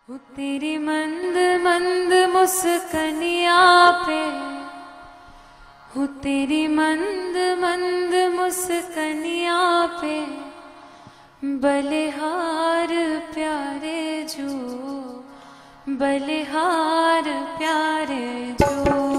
हो तेरी मंद मंद मुस्कनिया पे, हो तेरी मंद मंद मुस्कनिया पे, बलिहार प्यारे जो, बलिहार प्यारे जो।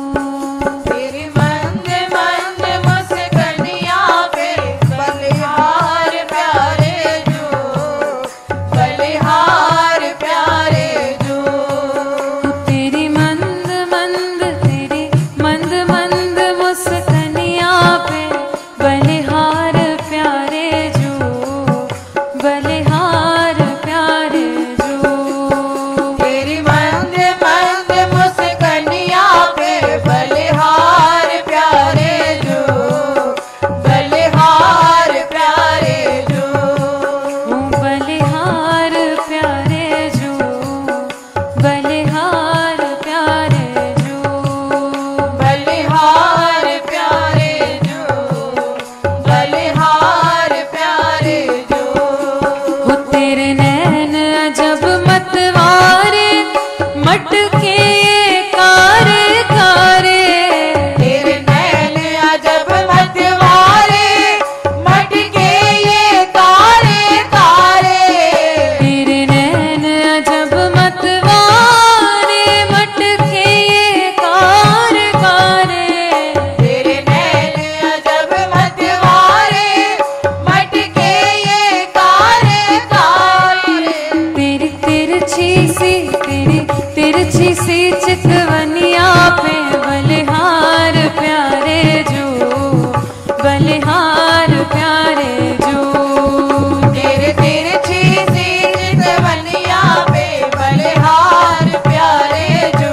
तिरछी सी चितवनिया पे, बलिहार प्यारे जो, बलिहार प्यारे जो। तेरे तिरछी सी चितवनिया पे, बलिहार प्यारे जो,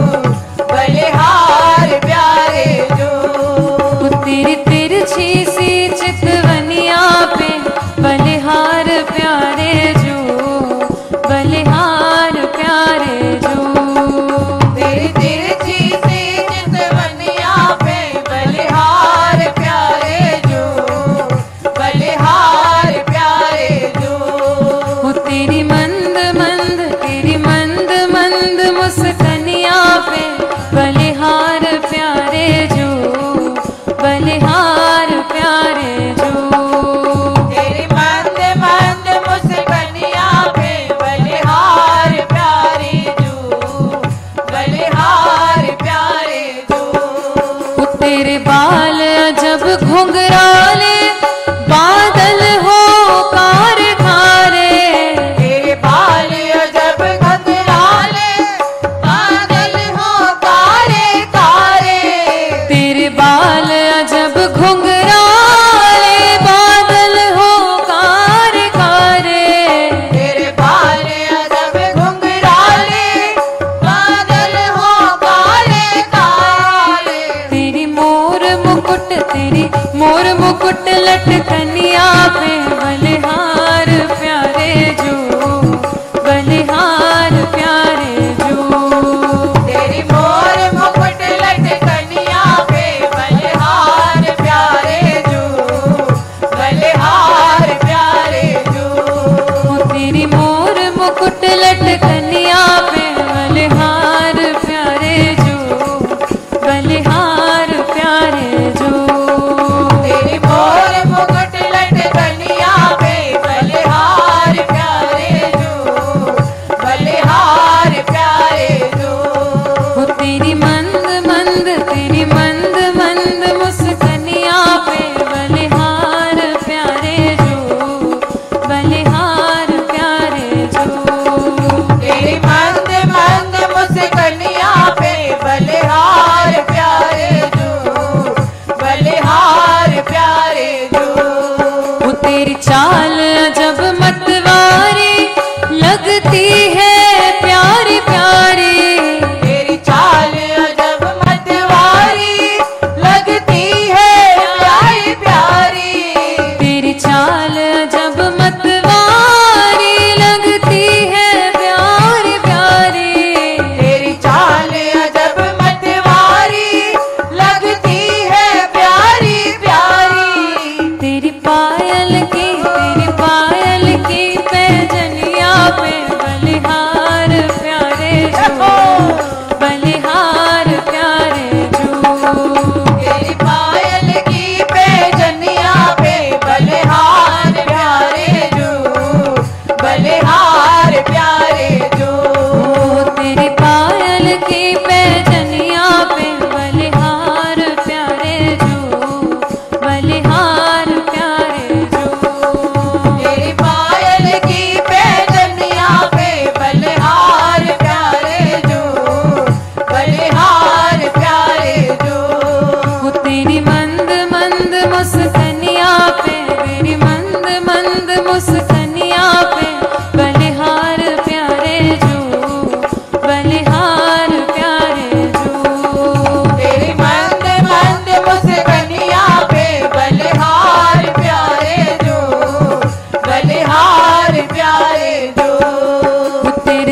बलिहार प्यारे जो। तेरी तिरछी सी चितवनिया पे, बलिहार प्यारे जो, बलिहार प्यारे जो। तेरी तिरछी सी चितवनिया पे, बलिहार प्यारे जो, बलिहार प्यारे जो। हो तेरी मंद मंद, तेरी मंद मंद मुस्कनिया पे, बलिहार प्यारे जो, बलिहार प्यारे जो। तेरी मंद मंद मुस्कनिया पे, बलिहार प्यारे जो, बलिहार प्यारे जो। तेरे बाल जब घुंघराले, बादल हो कार खारे। तेरे बाल जब घुंघराले, बादल हो कारे कारे। तेरे बाल जब घुंघराले, बादल हो कार खारे। तेरे बाल जब घुंघराले, बादल हो काले काले। तेरी मोर मुकुट, तेरी मोर मुकुट लटकनिया पे, बलिहार प्यारे जो, बलिहार प्यारे जो। तेरी मोर मुकुट लटकनिया पे, बलिहार प्यारे जो, बलिहार प्यारे जो। तेरी मोर मुकुट लटकनिया पे, बलिहार प्यारे जो, बलिहार प्यारे जो। तेरी मोर मुकुट लटकनिया पे, बलिहार प्यारे जो, बलिहार प्यारे जो। हो तेरी मंद मंद, तेरी मंद मंद मुस्कनिया पे, बलिहार प्यारे जो, बलिहार प्यारे जो। तेरी मंद मंद मुस्कनिया पे, बलिहार प्यारे जो, बलिहार प्यारे जो। वो तेरी चाल जब मतवारी, लगती है प्यारी प्यारी। तेरी चाल जब मतवारी, लगती है प्यारी प्यारी। तेरी चाल जब मतवारी, लगती है प्यारी प्यारी। तेरी चाल जब मतवारी, लगती है प्यारी प्यारी। तेरी पायल की, तेरी पायल की पैजनिया पे, बलिहार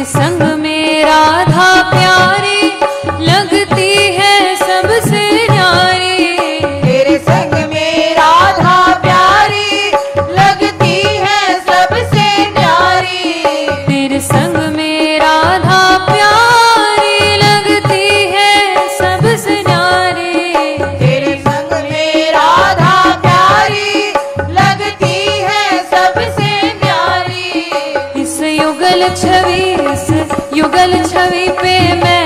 संग में राधा प्यारी लगती है सबसे न्यारी। तेरे संग में राधा प्यारी लगती है सबसे न्यारी। तेरे संग में राधा प्यारी लगती है सबसे न्यारी। तेरे संग में राधा प्यारी लगती है सबसे न्यारी। इस युगल छवि पे मैं